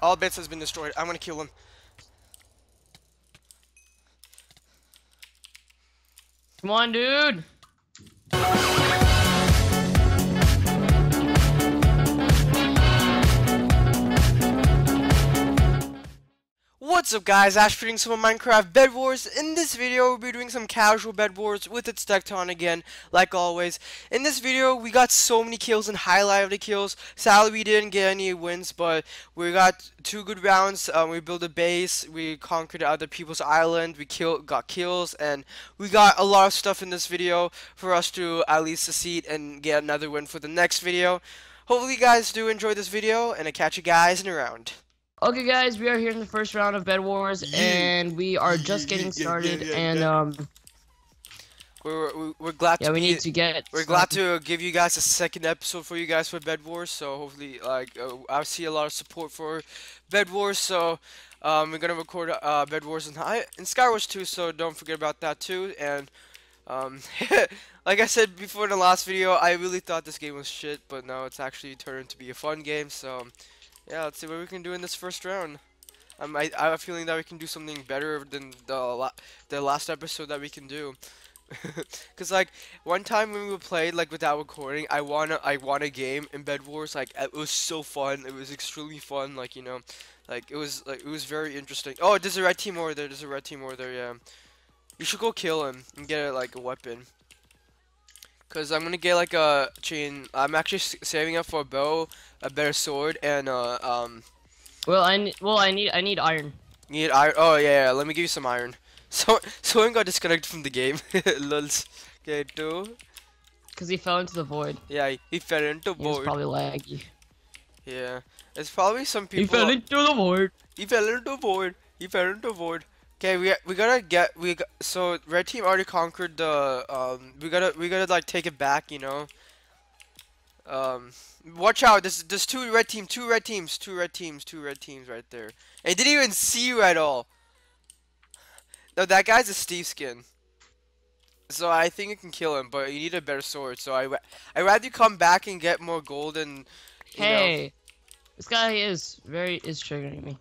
All bits has been destroyed. I'm gonna kill him. Come on, dude. What's up guys, Ash doing some Minecraft Bed Wars. In this video, we'll be doing some casual Bed Wars with its Tecton again, like always. In this video, we got so many kills and highlight of the kills. Sadly, we didn't get any wins, but we got 2 good rounds. We built a base, we conquered other people's island, we got kills, and we got a lot of stuff in this video for us to at least succeed and get another win for the next video. Hopefully you guys do enjoy this video, and I'll catch you guys in a round. Okay, guys, we are here in the first round of Bed Wars, and we are just getting started. We're glad to we need to get. We're glad to give you guys a second episode for you guys for Bed Wars. So hopefully, I see a lot of support for Bed Wars. So we're gonna record Bed Wars in Skywars too. So don't forget about that too. And like I said before in the last video, I really thought this game was shit, but now it's actually turned to be a fun game. So. Yeah, let's see what we can do in this first round. I have a feeling that we can do something better than the last episode that we can do. Cause like one time when we played like without recording, I won a game in Bed Wars. Like it was so fun. It was extremely fun. Like it was very interesting. Oh, there's a red team over there. There's a red team over there. Yeah, you should go kill him and get like a weapon. Cause I'm gonna get like a chain. I'm actually saving up for a bow, a better sword, and Well, I need iron. You need iron? Oh yeah. Let me give you some iron. So someone got disconnected from the game. Lulz. Okay, two. Cause he fell into the void. Yeah, he fell into He was void. probably laggy. Yeah, it's probably some people. He fell into the void. He fell into void. He fell into void. Okay, we gotta get so red team already conquered the we gotta like take it back, you know. Watch out! There's two red teams right there. And he didn't even see you at all. No, that guy's a Steve skin. So I think you can kill him, but you need a better sword. So I rather you come back and get more gold and. Hey, this guy is triggering me.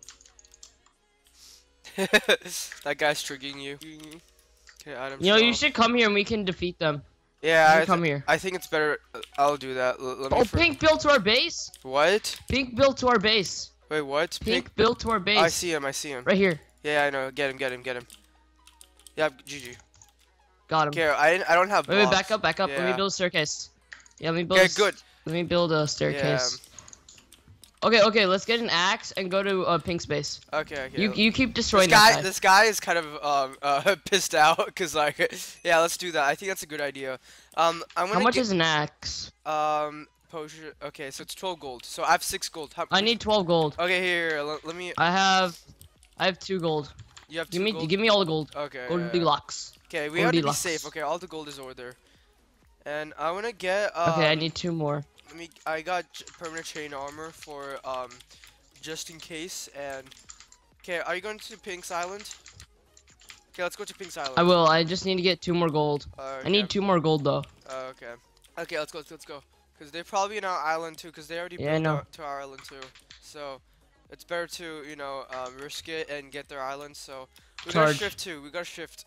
That guy's triggering you. Okay, Adam. You know, you should come here and we can defeat them. Yeah, come here. I think it's better. I'll do that. Oh, Pink built to our base. What? Pink built to our base. Wait, what? Pink built to our base. I see him. Right here. Yeah, I know. Get him. Yeah, GG. Got him. Okay, I don't have. Wait, back up. Yeah. Let me build a staircase. Yeah, let me build. Okay, good. Let me build a staircase. Okay, let's get an axe and go to Pink's base. Okay. You keep destroying this guy is kind of pissed out because like yeah, let's do that. I think that's a good idea. I'm gonna How much is an axe? Potion. Okay, so it's 12 gold. So I have 6 gold. I need 12 gold. Okay, here. Let me. I have 2 gold. You have 2 gold? Give me all the gold. Okay. Goldilocks. Okay, we have to be safe. Okay, all the gold is over there. And I wanna get. Okay, I need 2 more. I got permanent chain armor for just in case. And okay, are you going to Pink's Island? Okay, let's go to Pink's Island. I will. I just need to get 2 more gold. Okay. I need 2 more gold though. Okay. Okay, let's go. Cause they're probably in our island too. Cause they already built to our island too. So it's better to risk it and get their island. So we gotta shift too. We gotta shift.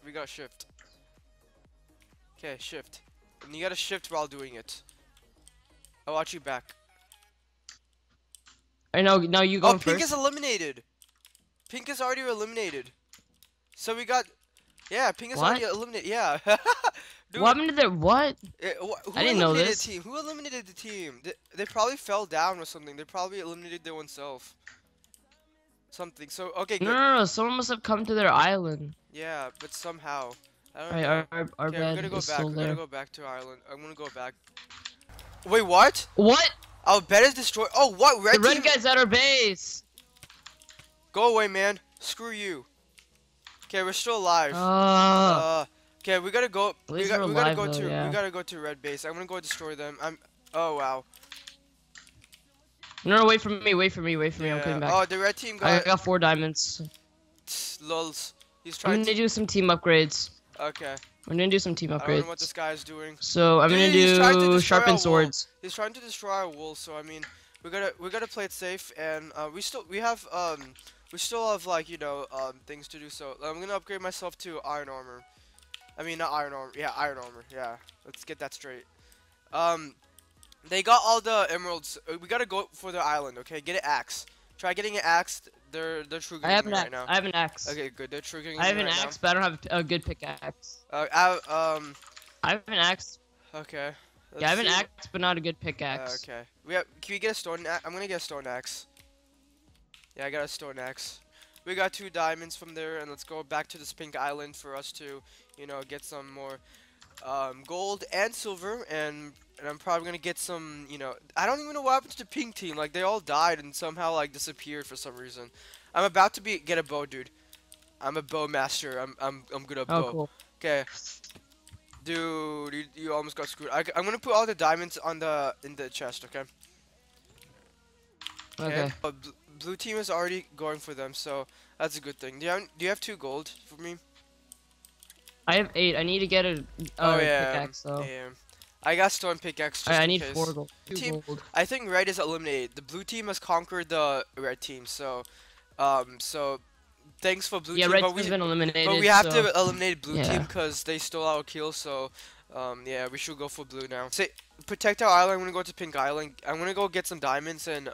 Okay, shift. And you gotta shift while doing it. I'll watch you back. I know. Now you go first. Pink is eliminated. Pink is already eliminated. So we got. Yeah, Pink is already eliminated. Yeah. Dude, what happened to their what? I didn't know this. Who eliminated the team? They probably fell down or something. They probably eliminated their own self. Something. So okay. Good. No. Someone must have come to their island. Yeah, but somehow. I don't know. Our bed is still there. We're gonna go back to Ireland. I'm gonna go back. Wait, what? What? Our bed is destroyed. Oh, what? The red guy's at our base. Go away, man. Screw you. Okay, we're still alive. Okay, we gotta go. We gotta go to red base. I'm gonna go destroy them. Oh wow. No, wait for me. I'm coming back. Oh, the red team got. I got 4 diamonds. Lulz. He's I'm gonna do some team upgrades. Okay. I'm gonna do some team upgrades. I don't know what this guy is doing. So I'm gonna do sharpened swords. He's trying to destroy our wool. So I mean, we gotta play it safe, and we still have like things to do. So I'm gonna upgrade myself to iron armor. I mean not iron armor. Yeah, iron armor. Yeah, let's get that straight. Um, they got all the emeralds. We gotta go for the island. Okay, get an axe. Try getting an axe. They're true I have me an right axe. now. I have an axe. Okay, good. They're triggering me I have right an now. axe, but I don't have a good pickaxe. I have an axe. Okay. Yeah, I have an axe, but not a good pickaxe. Okay. Can we get a stone axe? I'm gonna get a stone axe. Yeah, I got a stone axe. We got 2 diamonds from there, and let's go back to this pink island for us to, get some more gold and silver, and I'm probably gonna get some, I don't even know what happened to the pink team. Like they all died and somehow like disappeared for some reason. I'm about to get a bow, dude. I'm a bow master. I'm good at bow. Oh, cool. Okay. Dude, you almost got screwed. I'm gonna put all the diamonds in the chest, okay? Okay. Blue team is already going for them, so that's a good thing. Do you have 2 gold for me? I have 8. I need to get a pickaxe, though. Yeah. I got stone pickaxe just I in need case. 4 gold. 2 gold. I think red is eliminated. The blue team has conquered the red team, so thanks for blue team. Yeah, red team's been eliminated. But we have to eliminate blue team because they stole our kill, so yeah, we should go for blue now. Say, protect our island. I'm gonna go to pink island. I'm gonna go get some diamonds and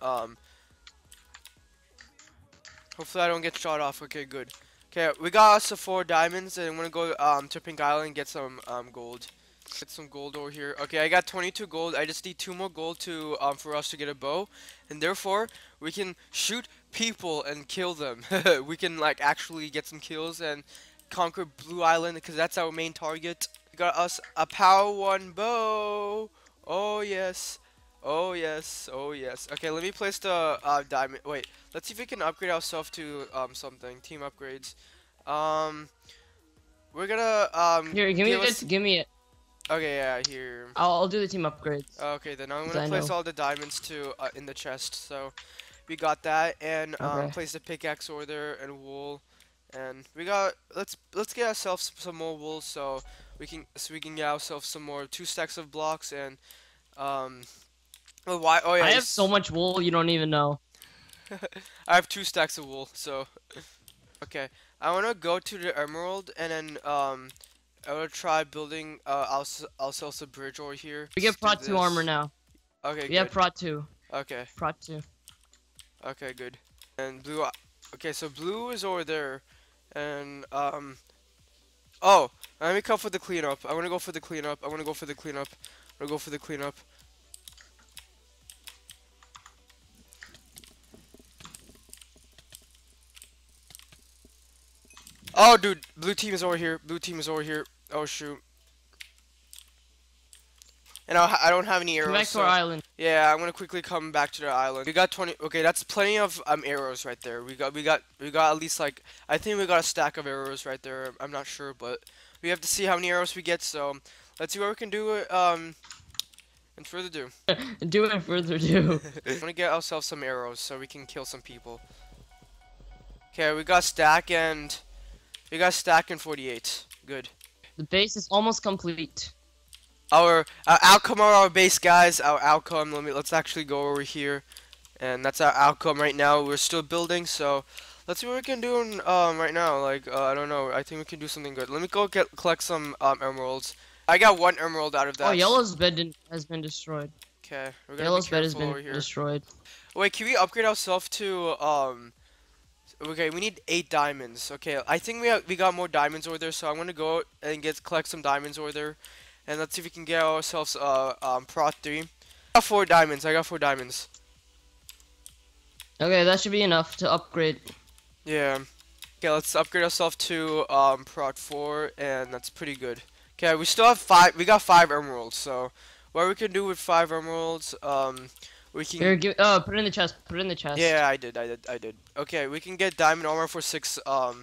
hopefully I don't get shot off. Okay, good. Okay, we got us 4 diamonds, and I'm gonna go to pink island and get some gold. Get some gold over here. Okay, I got 22 gold. I just need 2 more gold to for us to get a bow, and therefore we can shoot people and kill them. We can like actually get some kills and conquer Blue Island because that's our main target. We got us a power 1 bow. Oh yes. Oh yes. Oh yes. Okay, let me place the diamond. Wait, let's see if we can upgrade ourselves to something. Team upgrades. We're gonna here, give me it. Okay, yeah, here. I'll do the team upgrades. Okay, then I'm gonna place all the diamonds to in the chest. So we got that, and place the pickaxe over there and wool, and we got let's get ourselves some more wool so we can get ourselves some more 2 stacks of blocks and why? Oh yeah, I have so much wool you don't even know. I have 2 stacks of wool, so okay. I wanna go to the emerald and then I will try building ourselves a bridge over here. We get Prot 2 armor now. Okay, we have Prot 2. Okay. Prot 2. Okay, good. And blue. Okay, so blue is over there, and oh, let me come for the cleanup. I want to go for the cleanup. I want to go for the cleanup. I want to go for the cleanup. Oh, dude, blue team is over here. Blue team is over here. Oh shoot. And I don't have any arrows. Come back to our island. Yeah, I'm gonna quickly come back to the island. We got 20. Okay, that's plenty of arrows right there. We got at least like I think we got a stack of arrows right there. I'm not sure, but we have to see how many arrows we get. So let's see what we can do. And further ado. Do it further ado. I wanna get ourselves some arrows so we can kill some people. Okay, we got stack and 48. Good. The base is almost complete. Our outcome of our base, guys. Our outcome. Let's actually go over here, and that's our outcome right now. We're still building, so let's see what we can do right now. Like I don't know. I think we can do something good. Let me go collect some emeralds. I got 1 emerald out of that. Oh, yellow's bed has been destroyed. Okay, we're gonna yellow's be bed has careful been over here. destroyed. Wait, can we upgrade ourselves to Okay, we need 8 diamonds. Okay, I think we got more diamonds over there, so I'm gonna go and collect some diamonds over there, and let's see if we can get ourselves Prot 3. I got 4 diamonds. I got 4 diamonds. Okay, that should be enough to upgrade. Yeah. Okay, let's upgrade ourselves to Prot 4, and that's pretty good. Okay, we still have 5. We got 5 emeralds. So what we can do with 5 emeralds, we can. Here, put it in the chest. Put it in the chest. Yeah, I did. Okay, we can get diamond armor for 6.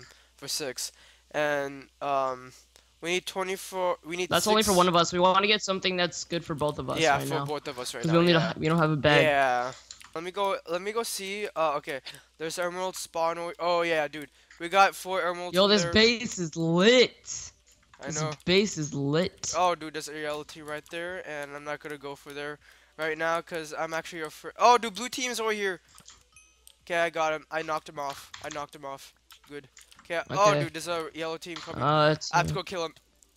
And we need 24. We need. That's 6. only for one of us. We want to get something that's good for both of us. Yeah, right for now. both of us right now. Because we don't have a bag. Yeah. Let me go see. Okay, there's emerald spawn. Oh yeah, dude. We got 4 emeralds. Yo, this base is lit. I know. This base is lit. Oh, dude, there's a reality right there, and I'm not gonna go for there right now because I'm actually afraid. Oh, dude, blue team's over here. Okay, I got him. I knocked him off. I knocked him off. Good. Okay. Oh, Okay. dude, there's a yellow team coming. It's I have to go kill him.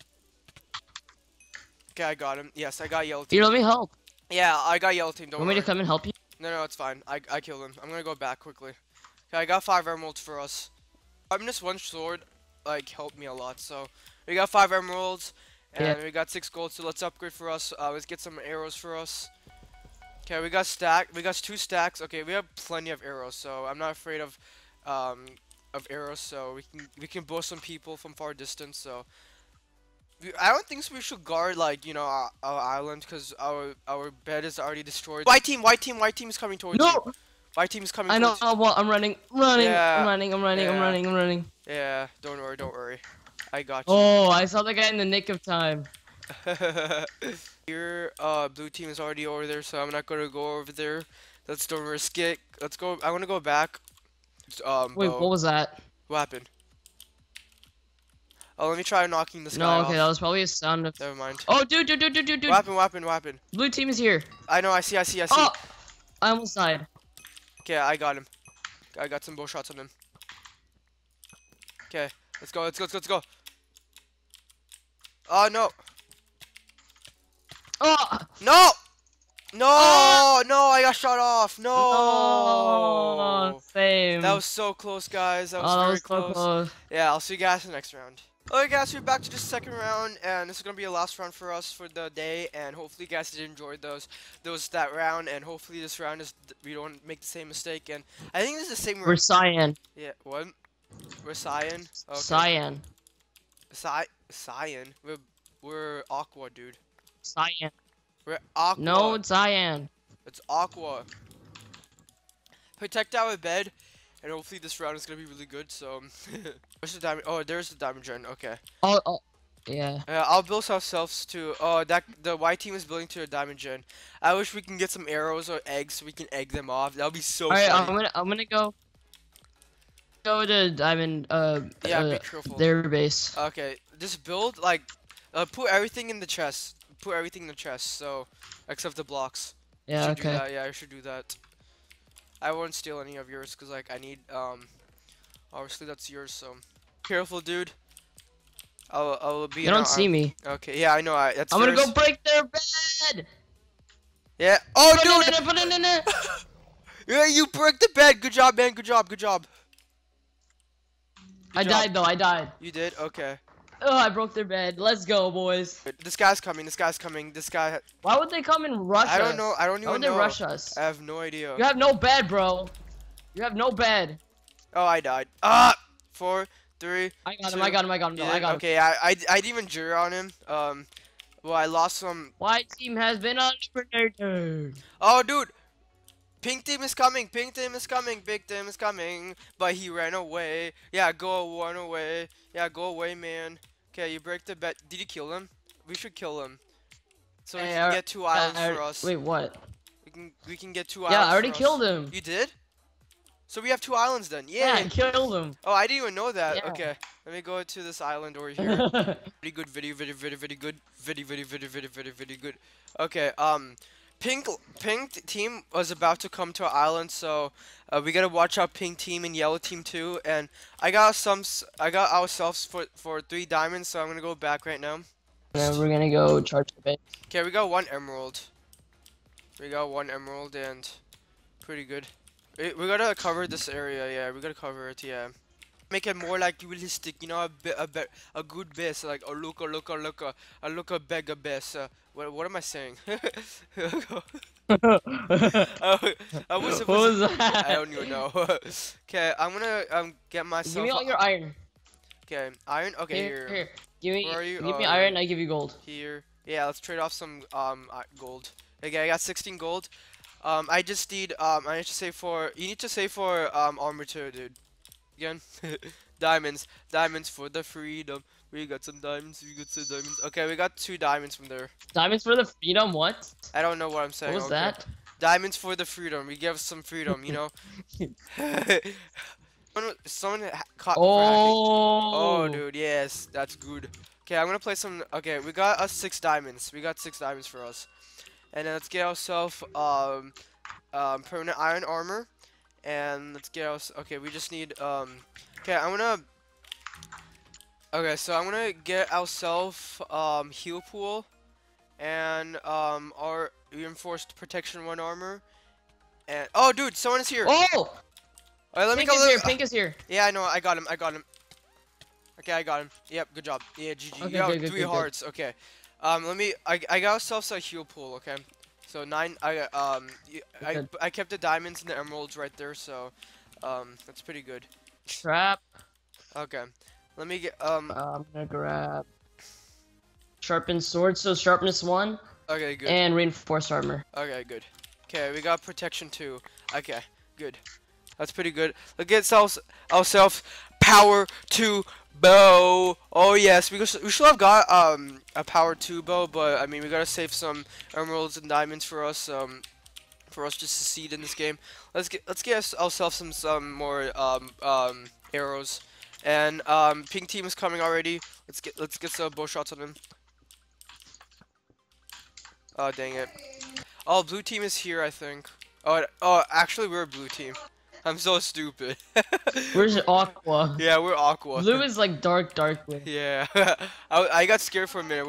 Okay, I got him. Yes, I got yellow team. Here, let me help. Yeah, I got yellow team. Don't Want worry. me to come and help you? No, it's fine. I killed him. I'm gonna go back quickly. Okay, I got 5 emeralds for us. I'm just one sword, like, helped me a lot. So we got 5 emeralds, and we got 6 gold. So let's upgrade for us. Let's get some arrows for us. Okay, we got 2 stacks. Okay, we have plenty of arrows, so I'm not afraid of arrows. So we can bow some people from far distance. So I don't think we should guard, like, you know, our island because our bed is already destroyed. White team is coming towards you. No. White team is coming. I know. Well, I'm running. Yeah. I'm running. Yeah, don't worry. I got you. Oh, I saw the guy in the nick of time. Here, blue team is already over there, so I'm not gonna go over there. Let's don't risk it. Let's go. I wanna go back. Wait, bow. what was that? What happened? Oh, let me try knocking this guy No, okay, off. that was probably a sound of. Never mind. Oh, dude. What happened? Blue team is here. I know. I see. Oh, I almost died. Okay, I got him. I got some bow shots on him. Okay, let's go. Oh, no. Oh! No! No, I got shot off. No. Oh, same. That was so close, guys. That was very close. Yeah, I'll see you guys in the next round. Alright, guys, we're back to the second round, and this is gonna be the last round for us for the day. And hopefully, you guys did enjoy that round, and hopefully, this round we don't make the same mistake. And I think this is the same. We're cyan. Yeah, what? We're cyan. Okay. Cyan. Cyan. We're aqua, dude. Cyan. We're aqua. No, it's cyan. It's aqua. Protect our bed, and hopefully this round is gonna be really good. So, where's the diamond? Oh, there's the diamond gen. Okay. Oh, yeah. I'll build ourselves to. Oh, the white team is building to a diamond gen. I wish we can get some arrows or eggs so we can egg them off. That'll be so. All right, funny. I'm gonna go to diamond. Yeah, be careful. Their base. Okay, just build like, put everything in the chest. Put everything in the chest. So, except the blocks. Yeah. Okay. Okay. Yeah, I should do that. I won't steal any of yours because like I need obviously that's yours, so careful, dude. I'll be. You don't see me. Okay, yeah, I know. That's. I'm gonna go break their bed. Yeah. Oh, dude. Yeah, you broke the bed. Good job, man. Good job. I died though. I died. You did? Okay. Oh, I broke their bed. Let's go, boys. This guy's coming. This guy. Why would they come and rush us? I don't know. I don't even know. Why would they rush us? I have no idea. You have no bed, bro. You have no bed. Oh, I died. 4, 3. I got 2. him. I got him. No, I got him. Okay, I didn't even jury on him. Well, I lost some. White team has been eliminated. Oh, dude. Pink team is coming. Big team is coming. But he ran away. Yeah, run away. Yeah, go away, man. Okay, you break the bed. Did you kill him? We should kill him. So we can get 2 islands for us. Wait, what? We can get 2 islands. Yeah, I already killed him. You did? So we have 2 islands then. Yeah, I killed him. Oh, I didn't even know that. Yeah. Okay, let me go to this island over here. Very good video, very good. Okay, pink team was about to come to our island, so we gotta watch out pink team and yellow team too. And I got ourselves for 3 diamonds, so I'm gonna go back right now. And we're gonna go charge the base. Okay, we got 1 emerald. And pretty good. We gotta cover this area. Yeah, we gotta cover it. Yeah. Make it more like realistic, you know, a good base, like a look bega base. What am I saying? I was What was that? I don't even know. Okay, I'm gonna get myself. Give me all your iron. Okay, iron. Okay, here. Give me. Where are you? Give me iron. I give you gold. Here. Yeah, let's trade off some gold. Okay, I got 16 gold. I just need I need to save for. You need to save for armor too, dude. Again, diamonds for the freedom. We got some diamonds. Okay, we got 2 diamonds from there. Diamonds for the freedom. What? I don't know what I'm saying. What was that? Diamonds for the freedom. We give some freedom, you know. Someone caught. Oh, dude, yes, that's good. Okay, I'm gonna play some. Okay, we got us 6 diamonds. We got 6 diamonds for us. And then let's get ourselves permanent iron armor. And let's get us. Okay, we just need Okay, Okay, so I'm gonna get ourselves heal pool and our reinforced protection 1 armor. And oh, dude, someone is here. Oh! Alright, let me Pink go. is here. Pink is here. Yeah, I know. I got him. I got him. Okay, I got him. Yep, good job. Yeah, GG. Okay, You got good, 3 good. hearts. Okay. Let me. I got ourselves a heal pool. Okay. So 9. I kept the diamonds and the emeralds right there. So, that's pretty good. Trap. Okay. Let me get. I'm gonna grab sharpened sword. So sharpness 1. Okay, good. And reinforced armor. Okay, good. Okay, we got protection 2. Okay, good. That's pretty good. Let's get ourselves power 2 bow. Oh yes, we should have got a power 2 bow, but I mean we gotta save some emeralds and diamonds for us just to succeed in this game. Let's get ourselves some more arrows. And pink team is coming already. Let's get some bow shots on them. Oh dang it. Oh, blue team is here, I think. Oh, actually we're a blue team. I'm so stupid. Where's aqua? Yeah, we're aqua. Blue is like dark blue. Yeah. I got scared for a minute.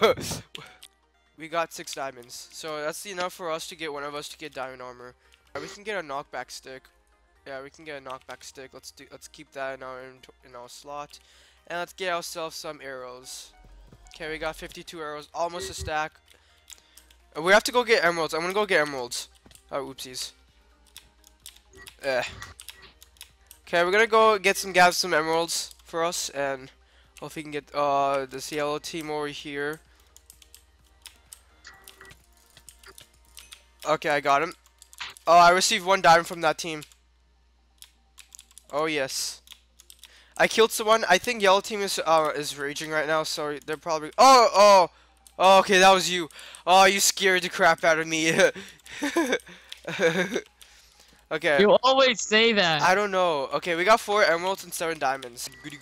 We got 6 diamonds. So that's enough for us to get one of us to get diamond armor. We can get a knockback stick. Yeah, we can get a knockback stick. Let's keep that in our slot. And let's get ourselves some arrows. Okay, we got 52 arrows, almost a stack. We have to go get emeralds. I'm gonna go get emeralds. Oh, oopsies. Okay, we're gonna go gather some emeralds for us, and hope we can get this yellow team over here. Okay, I got him. Oh, I received 1 diamond from that team. Oh yes, I killed someone. I think yellow team is raging right now, so they're probably. Oh, okay, that was you. Oh, you scared the crap out of me. Okay. You always say that. I don't know. Okay, we got 4 emeralds and 7 diamonds. Good.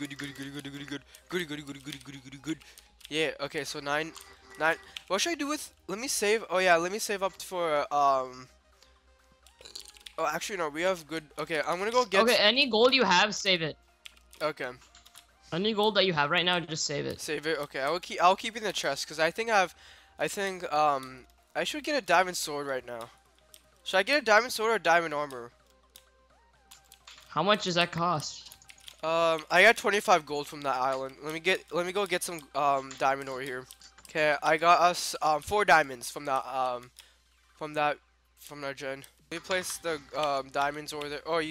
Yeah. Okay, so 9. What should I do with? Let me save. Oh yeah, let me save up for Oh, actually no, we have good. Okay, I'm gonna go get. Okay, any gold you have, save it. Okay. Any gold that you have right now, just save it. Save it. Okay, I'll keep it in the chest because I think I should get a diamond sword right now. Should I get a diamond sword or a diamond armor? How much does that cost? I got 25 gold from that island. Let me go get some diamond over here. Okay, I got us 4 diamonds from that gen. Let me place the diamonds over there. Oh,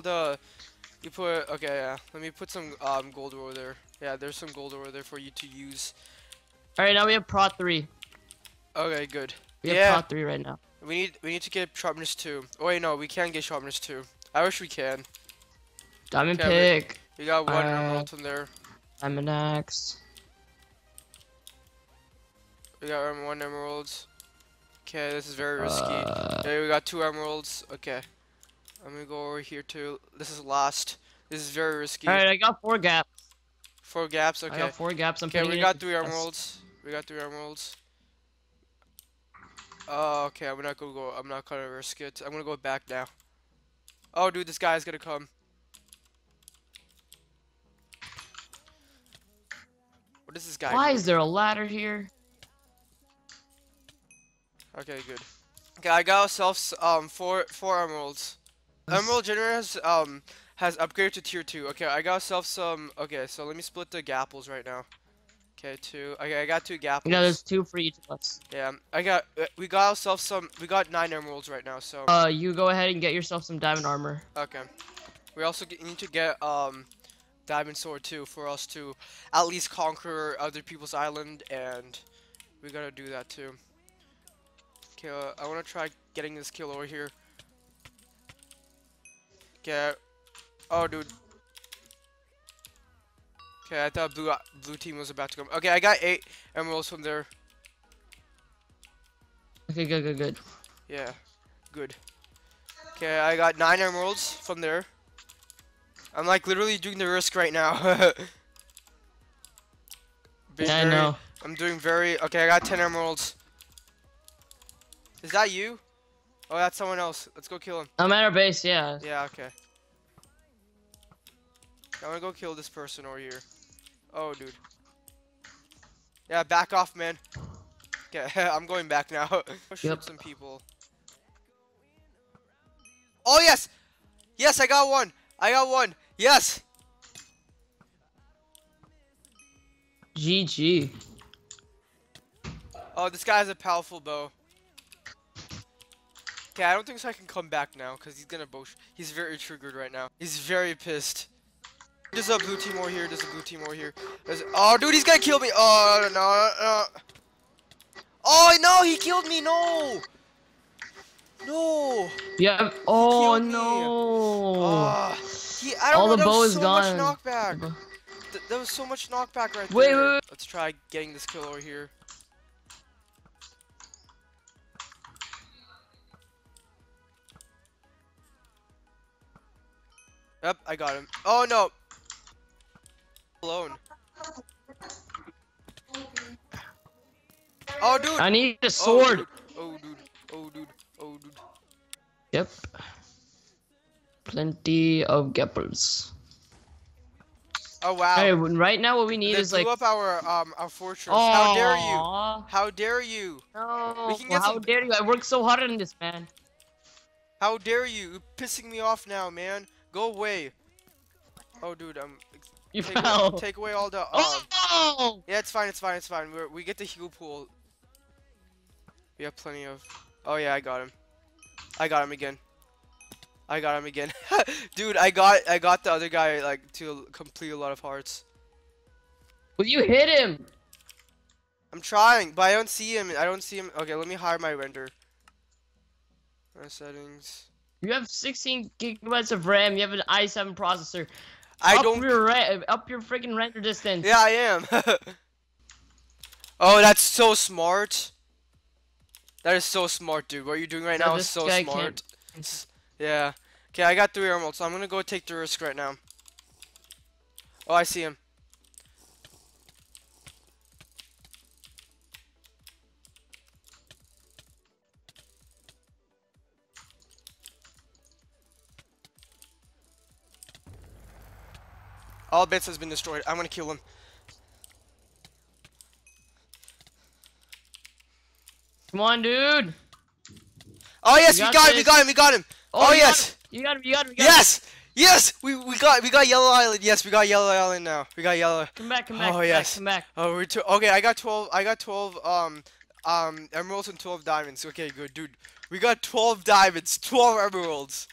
okay, yeah. Let me put some gold over there. Yeah, there's some gold over there for you to use. All right, now we have Prot 3. Okay, good. We have Prot 3 right now. We need to get sharpness 2. Oh wait, no, we can't get sharpness 2. I wish we can. Diamond pick. We got 1 emerald from there. Diamond axe. We got 1 emerald. Okay, this is very risky. Okay, we got 2 emeralds. Okay. I'm gonna go over here too. This is last. This is very risky. Alright, I got 4 gaps. 4 gaps, okay. I got 4 gaps. Okay, we got 3 emeralds. We got 3 emeralds. Okay, I'm not gonna risk it. I'm gonna go back now. Oh, dude, this guy's gonna come. What is this guy Why doing? is there a ladder here? Okay, good. Okay, I got ourselves 4 emeralds. Emerald generator has upgraded to tier 2. Okay, I got ourselves some. Okay, so let me split the gapples right now. Okay, 2. Okay, I got 2 gapples. Yeah, there's 2 for each of us. Yeah, we got ourselves some. We got 9 emeralds right now. So. You go ahead and get yourself some diamond armor. Okay. We also need to get diamond sword too for us to at least conquer other people's island, and we gotta do that too. Okay, I wanna try getting this kill over here. Okay. Oh, dude. Okay, I thought blue team was about to come. Okay, I got 8 emeralds from there. Okay, good. Yeah, good. Okay, I got 9 emeralds from there. I'm like literally doing the risk right now. Yeah, I know. I'm doing very. Okay, I got 10 emeralds. Is that you? Oh, that's someone else. Let's go kill him. I'm at our base, yeah. Yeah, okay. I'm gonna go kill this person over here. Oh, dude. Yeah, back off, man. Okay, I'm going back now. Go shoot some people. Oh, yes! Yes, I got one! I got one! Yes! GG. Oh, this guy has a powerful bow. Okay, I don't think so I can come back now, because he's gonna he's very triggered right now. He's very pissed. There's a blue team over here, there's a blue team over here. Oh, dude, he's gonna kill me! Oh, no. Oh, no, he killed me, no! No! Yeah. Oh, no. I don't know, the bow is gone. gone. Knockback. There was so much knockback right wait, there. Wait. Let's try getting this kill over here. Yep, I got him. Oh no! Alone. Oh dude! I need a sword. Oh dude. Oh dude. Oh dude. Yep. Plenty of gappers. Oh wow. Hey, right now what we need is like. Blew up our fortress. Aww. How dare you? How dare you? No. We can get how dare you? I worked so hard on this, man. How dare you? You're pissing me off now, man. Go away. Oh, dude, You fell. Take away all the. Oh! Yeah, it's fine. It's fine. It's fine. We get the heal pool. We have plenty of. Oh yeah, I got him. I got him again. I got him again. Dude, I got the other guy like to complete a lot of hearts. Will you hit him? I'm trying, but I don't see him. I don't see him. Okay, let me hide my render. My settings. You have 16 gigabytes of RAM. You have an i7 processor. Up your freaking render distance. Yeah, I am. Oh, that's so smart. That is so smart, dude. What are you doing right now is so smart. Yeah. Okay, I got 3 emeralds, so I'm gonna go take the risk right now. Oh, I see him. All bits has been destroyed. I'm gonna kill him. Come on, dude. Oh yes, we got him. Oh yes. You got him. Yes. Yes, we got Yellow Island. Yes, we got Yellow Island now. We got Yellow. Come back. Oh yes. Come back. Oh, okay. I got 12 emeralds and 12 diamonds. Okay, good, dude. We got 12 diamonds, 12 emeralds.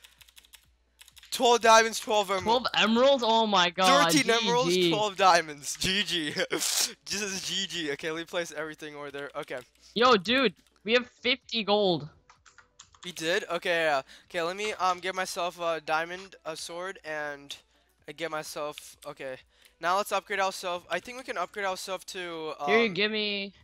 12 diamonds, 12 emeralds. 12 emeralds? Oh my god. 13 GG. emeralds, 12 diamonds. GG. This is GG. Okay, let me place everything over there. Okay. Yo, dude, we have 50 gold. We did? Okay, yeah. Okay, let me get myself a diamond, a sword, and get myself. Okay. Now let's upgrade ourselves. I think we can upgrade ourselves to. Here, you give me.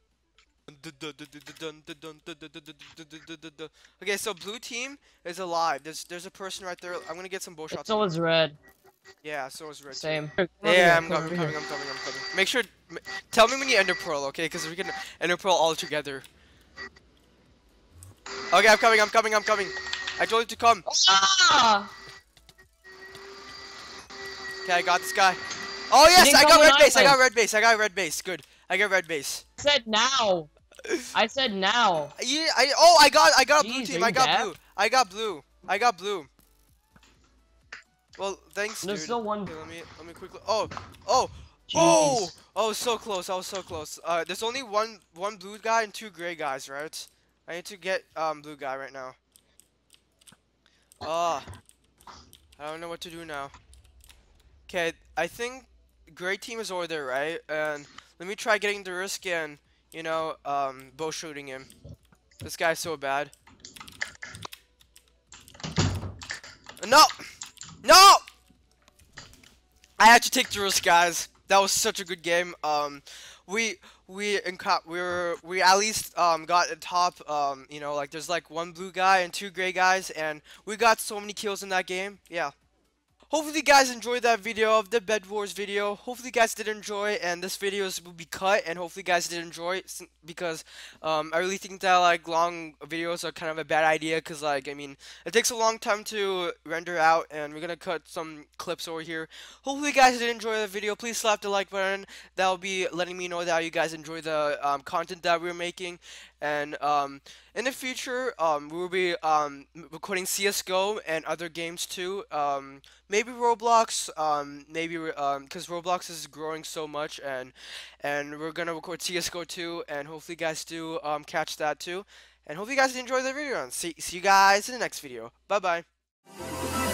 Okay, so blue team is alive. There's a person right there. I'm gonna get some bow shots. So is red. Yeah, so is red. Same. Yeah, I'm coming. Make sure. Tell me when you ender pearl, okay? Because we can ender pearl all together. Okay, I'm coming. I told you to come. Ah! Okay, I got this guy. Oh yes, I got red base. Good. I got red base. I said now. I said now. Yeah, I got Jeez, blue team. I got blue. Well, thanks, There's dude. still one. Okay, let me quickly. Oh, so close. I was so close. There's only one blue guy and 2 gray guys, right? I need to get blue guy right now. I don't know what to do now. Okay, I think gray team is over there, right? And let me try getting the risk and, you know, bow shooting him. This guy's so bad. No! I had to take the risk, guys. That was such a good game. We at least got a top. You know, like there's like 1 blue guy and 2 gray guys, and we got so many kills in that game. Yeah. hopefully you guys enjoyed that video of the Bed Wars video. Hopefully you guys did enjoy, and this video will be cut, and hopefully you guys did enjoy it, because I really think that like long videos are kind of a bad idea, because like I mean it takes a long time to render out, and we're gonna cut some clips over here. Hopefully you guys did enjoy the video. Please slap the like button. That'll be letting me know that you guys enjoy the content that we're making. And in the future, we'll be recording CS:GO and other games too. Maybe Roblox. Maybe because Roblox is growing so much, and we're gonna record CS:GO too. And hopefully, you guys do catch that too. And hopefully, you guys enjoy the video. And see you guys in the next video. Bye bye.